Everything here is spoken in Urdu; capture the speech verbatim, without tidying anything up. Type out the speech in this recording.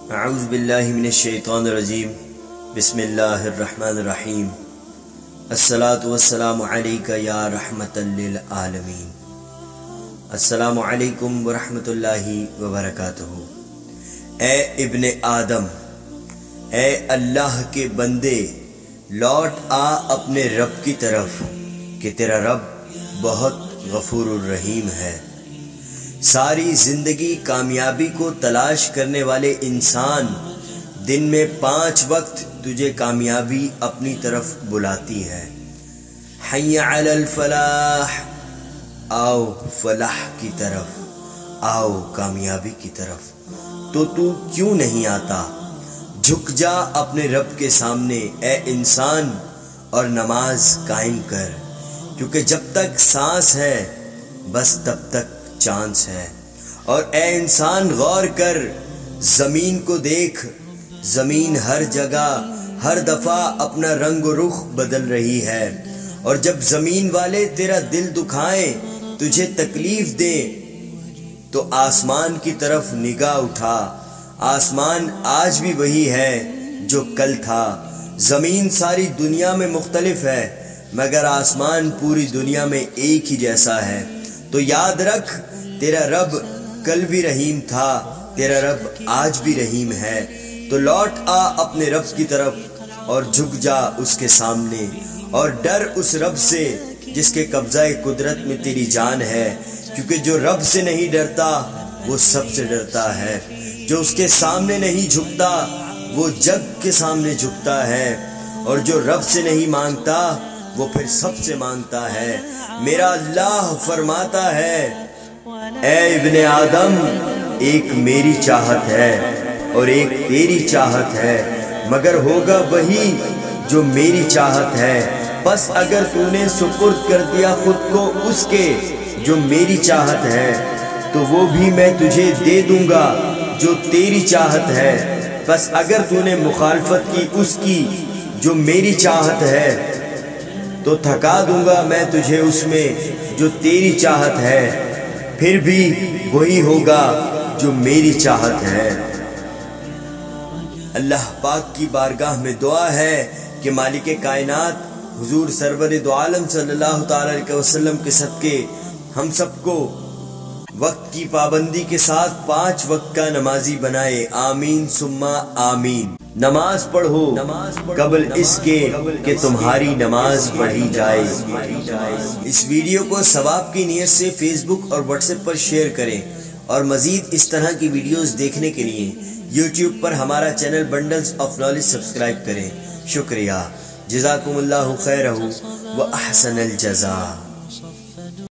اعوذ باللہ من الشیطان الرجیم بسم اللہ الرحمن الرحیم الصلاۃ والسلام علیک یا رحمت للعالمین۔ السلام علیکم ورحمۃ اللہ وبرکاتہ۔ اے ابن آدم، اے اللہ کے بندے، لوٹ آ اپنے رب کی طرف کہ تیرا رب بہت غفور الرحیم ہے۔ ساری زندگی کامیابی کو تلاش کرنے والے انسان دن میں پانچ وقت تجھے کامیابی اپنی طرف بلاتی ہے۔ حی علی الفلاح، آؤ فلاح کی طرف، آؤ کامیابی کی طرف، تو تو کیوں نہیں آتا؟ جھک جا اپنے رب کے سامنے اے انسان اور نماز قائم کر، کیونکہ جب تک سانس ہے بس تب تک چانس ہے۔ اور اے انسان غور کر، زمین کو دیکھ، زمین ہر جگہ ہر دفعہ اپنا رنگ و رخ بدل رہی ہے، اور جب زمین والے تیرا دل دکھائیں، تجھے تکلیف دیں، تو آسمان کی طرف نگاہ اٹھا۔ آسمان آج بھی وہی ہے جو کل تھا۔ زمین ساری دنیا میں مختلف ہے، مگر آسمان پوری دنیا میں ایک ہی جیسا ہے۔ تو یاد رکھ، تیرا رب کل بھی رحیم تھا، تیرا رب آج بھی رحیم ہے۔ تو لوٹ آ اپنے رب کی طرف اور جھک جا اس کے سامنے، اور ڈر اس رب سے جس کے قبضہ قدرت میں تیری جان ہے، کیونکہ جو رب سے نہیں ڈرتا وہ سب سے ڈرتا ہے۔ جو اس کے سامنے نہیں جھکتا وہ جگ کے سامنے جھکتا ہے، اور جو رب سے نہیں مانگتا وہ پھر سب سے مانگتا ہے۔ میرا اللہ فرماتا ہے، اے ابن آدم، ایک میری چاہت ہے اور ایک تیری چاہت ہے، مگر ہوگا وہی جو میری چاہت ہے۔ بس اگر تو نے سپرد کر دیا خود کو اس کے جو میری چاہت ہے، تو وہ بھی میں تجھے دے دوں گا جو تیری چاہت ہے۔ بس اگر تو نے مخالفت کی اس کی جو میری چاہت ہے، تو تھکا دوں گا میں تجھے اس میں جو تیری چاہت ہے، پھر بھی وہی ہوگا جو میری چاہت ہے۔ اللہ پاک کی بارگاہ میں دعا ہے کہ مالک کائنات حضور سرور دو عالم صلی اللہ تعالی علیہ وسلم کے صدقے ہم سب کو وقت کی پابندی کے ساتھ پانچ وقت کا نمازی بنائے، آمین ثم آمین۔ نماز پڑھو قبل اس کے کہ تمہاری نماز پڑھی جائے۔ اس ویڈیو کو ثواب کی نیت سے فیس بک اور واٹس ایپ پر شیئر کریں، اور مزید اس طرح کی ویڈیوز دیکھنے کے لیے یوٹیوب پر ہمارا channel bundles of knowledge subscribe کریں۔ شکریہ، جزاکم اللہ خیرہ و احسن الجزاء۔